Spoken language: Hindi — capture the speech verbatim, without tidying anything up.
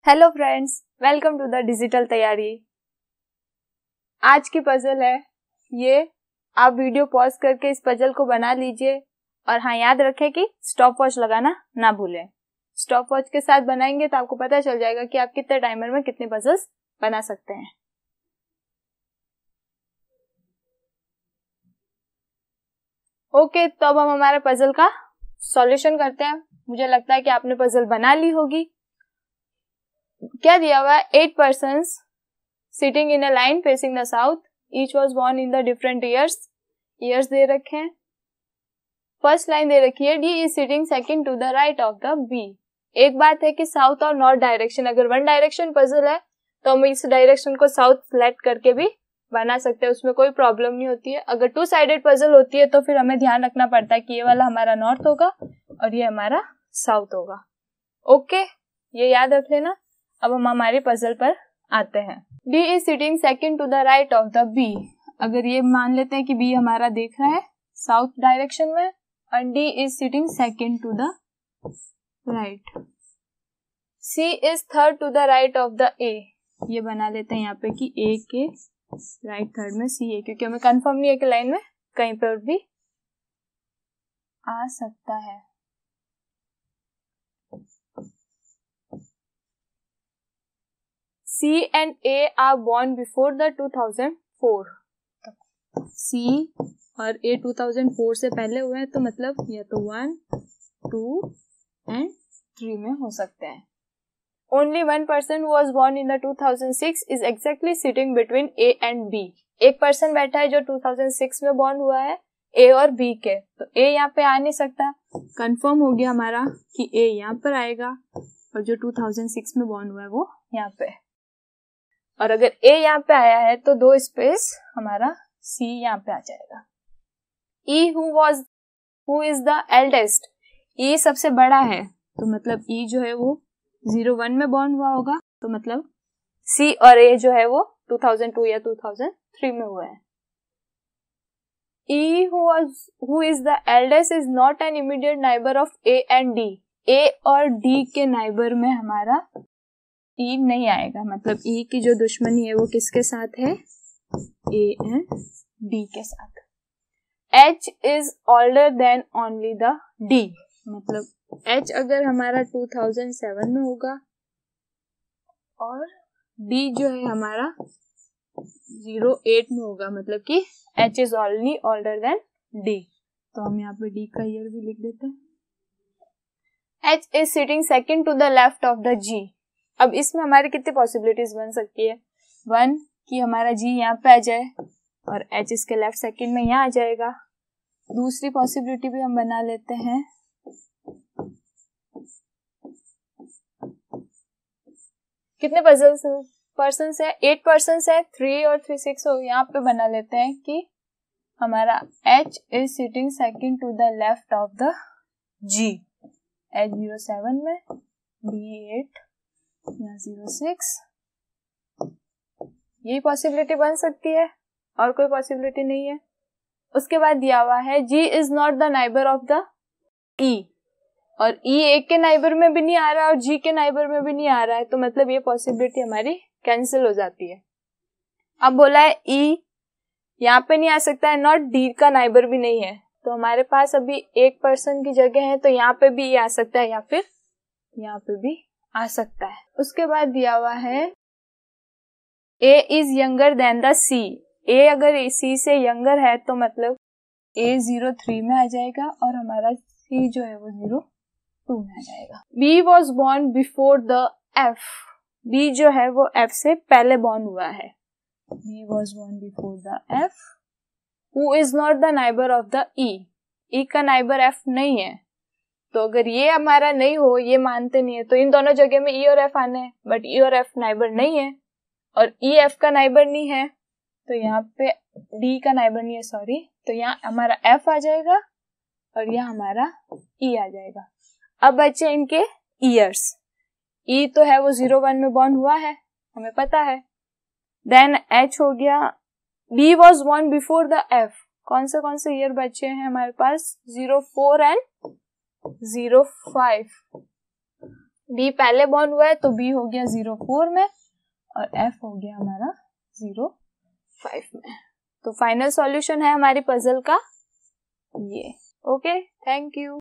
Hello friends, welcome to the digital Taiyari. आज की पजल है ये। आप वीडियो पॉज करके इस पजल को बना लीजिए और हाँ, याद रखें कि स्टॉप वॉच लगाना ना भूलें। स्टॉप वॉच के साथ बनाएंगे तो आपको पता चल जाएगा कि आप कितने टाइमर में कितने पजल्स बना सकते हैं। ओके, तो अब हम हमारे पजल का सॉल्यूशन करते हैं। मुझे लगता है कि आपने पजल बना ली होगी। क्या दिया हुआ है? Eight persons sitting in a line facing the south, each was born in the different years. Years दे रखे हैं। फर्स्ट लाइन दे रखी है, D is sitting second to the right of the B. एक बात है कि साउथ और नॉर्थ डायरेक्शन, अगर वन डायरेक्शन पजल है तो हम इस डायरेक्शन को साउथ सेलेक्ट करके भी बना सकते हैं, उसमें कोई प्रॉब्लम नहीं होती है। अगर टू साइडेड पजल होती है तो फिर हमें ध्यान रखना पड़ता है कि ये वाला हमारा नॉर्थ होगा और ये हमारा साउथ होगा। ओके, ये याद रख लेना। अब हम हमारी पजल पर आते हैं। D is sitting second to the right of the B। अगर ये मान लेते हैं कि B हमारा देख रहा है साउथ डायरेक्शन में और D is sitting second to the right. C is third to the right of the A। ये बना लेते हैं यहाँ पे कि A के राइट थर्ड में C है, क्योंकि हमें कंफर्म नहीं है कि लाइन में कहीं पर भी आ सकता है। C and A are born before the two thousand four। C और A two thousand four से पहले हुए हैं, तो मतलब या तो वन, टू एंड थ्री में हो सकते हैं। Only one person who was born in the two thousand six is exactly sitting between A and B। एक पर्सन बैठा है जो two thousand six में बॉर्न हुआ है A और B के, तो A यहाँ पे आ नहीं सकता। कंफर्म हो गया हमारा कि A यहाँ पर आएगा और जो two thousand six में बॉर्न हुआ है वो यहाँ पे। और अगर A यहाँ पे आया है तो दो स्पेस हमारा C यहाँ पे आ जाएगा। E who was who is the eldest। E सबसे बड़ा है, तो मतलब E जो है वो zero one में बॉर्न हुआ होगा, तो मतलब C और A जो है वो two thousand two या two thousand three में हुआ है। E who was who is the eldest is not an immediate neighbor of A and D। A और D के नाइबर में हमारा E नहीं आएगा, मतलब E की जो दुश्मनी है वो किसके साथ है? A एंड D के साथ। H is older than only the D। मतलब H अगर हमारा two thousand seven में होगा और D जो है हमारा zero eight में होगा, मतलब कि H is only older than D। तो हम यहाँ पे D का ईयर भी लिख देते हैं। H is sitting second to the left of the G। अब इसमें हमारी कितनी पॉसिबिलिटीज बन सकती है? वन, कि हमारा G यहाँ पे आ जाए और H इसके लेफ्ट सेकंड में यहाँ आ जाएगा। दूसरी पॉसिबिलिटी भी हम बना लेते हैं, कितने पजल्स पर्सन है? एट पर्सन है, थ्री और थ्री सिक्स हो। यहाँ पे बना लेते हैं कि हमारा H is sitting second to the left of the G। H zero seven में, D eight, यहाँ zero six। यही पॉसिबिलिटी बन सकती है, और कोई पॉसिबिलिटी नहीं है। उसके बाद दिया हुआ है G is not the neighbour of the E। और E एक के नाइबर में भी नहीं आ रहा और G के नाइबर में भी नहीं आ रहा है, तो मतलब ये पॉसिबिलिटी हमारी कैंसिल हो जाती है। अब बोला है E यहाँ पे नहीं आ सकता है, नॉट D का नाइबर भी नहीं है, तो हमारे पास अभी एक पर्सन की जगह है, तो यहाँ पे भी ये आ सकता है या फिर यहाँ पे भी आ सकता है। उसके बाद दिया हुआ है A is younger than the C। A अगर C से यंगर है तो मतलब A zero three में आ जाएगा और हमारा C जो है वो zero two में आ जाएगा। B was born before the F। B जो है वो F से पहले बॉर्न हुआ है। B was born before the F who is not the neighbor of the E। E का नाइबर F नहीं है, तो अगर ये हमारा नहीं हो, ये मानते नहीं है, तो इन दोनों जगह में E और F आने हैं, बट E और F नाइबर नहीं है और E F का नाइबर नहीं है, तो यहाँ पे D का नाइबर नहीं है, सॉरी, तो यहाँ हमारा F आ जाएगा और यहाँ हमारा E आ जाएगा। अब बचे इनके ईयर्स। E तो है वो zero one में बॉर्न हुआ है, हमें पता है। देन H हो गया, B was born before the F। कौन से कौन से ईयर बचे हैं हमारे पास? zero four and zero five। B पहले बॉन्ड हुआ है तो बी हो गया जीरो फोर में और एफ हो गया हमारा जीरो फाइव में। तो फाइनल सॉल्यूशन है हमारी पजल का ये। Okay, thank you.